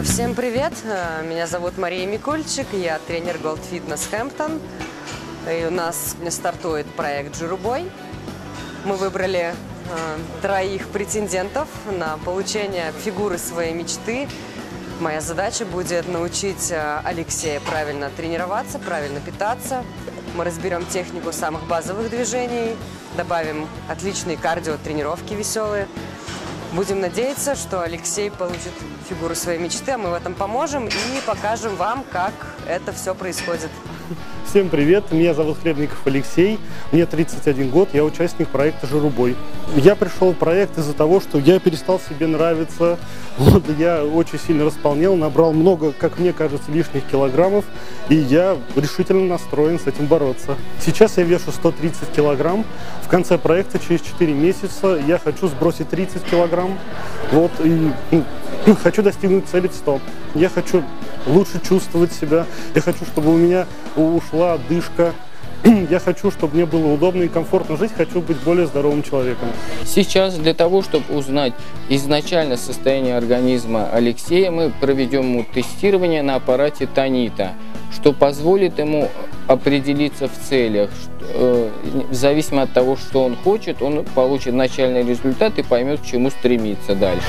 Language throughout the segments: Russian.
Всем привет! Меня зовут Мария Микульчик, я тренер Gold Fitness Hampton. И у нас стартует проект «Жирубой». Мы выбрали троих претендентов на получение фигуры своей мечты. Моя задача будет научить Алексея правильно тренироваться, правильно питаться. Мы разберем технику самых базовых движений, добавим отличные кардио-тренировки веселые. Будем надеяться, что Алексей получит фигуру своей мечты, а мы в этом поможем и покажем вам, как это все происходит. Всем привет, меня зовут Хлебников Алексей, мне 31 год, я участник проекта «Жирубой». Я пришел в проект из-за того, что я перестал себе нравиться, я очень сильно располнел, набрал много, как мне кажется, лишних килограммов, и я решительно настроен с этим бороться. Сейчас я вешу 130 килограмм, в конце проекта, через 4 месяца, я хочу сбросить 30 килограмм, и хочу достигнуть цели в 100. Я хочу лучше чувствовать себя, я хочу, чтобы у меня ушла одышка, я хочу, чтобы мне было удобно и комфортно жить, хочу быть более здоровым человеком. Сейчас для того, чтобы узнать изначально состояние организма Алексея, мы проведем ему тестирование на аппарате Танита, что позволит ему определиться в целях. В зависимости от того, что он хочет, он получит начальный результат и поймет, к чему стремиться дальше.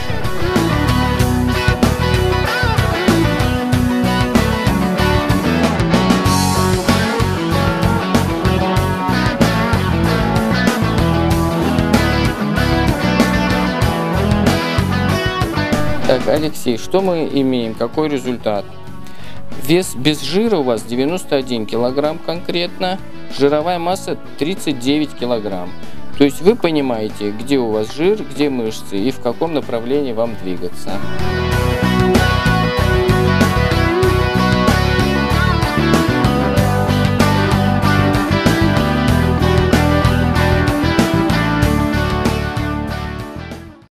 Так, Алексей, что мы имеем? Какой результат? Вес без жира у вас 91 килограмм конкретно, жировая масса 39 килограмм. То есть вы понимаете, где у вас жир, где мышцы и в каком направлении вам двигаться.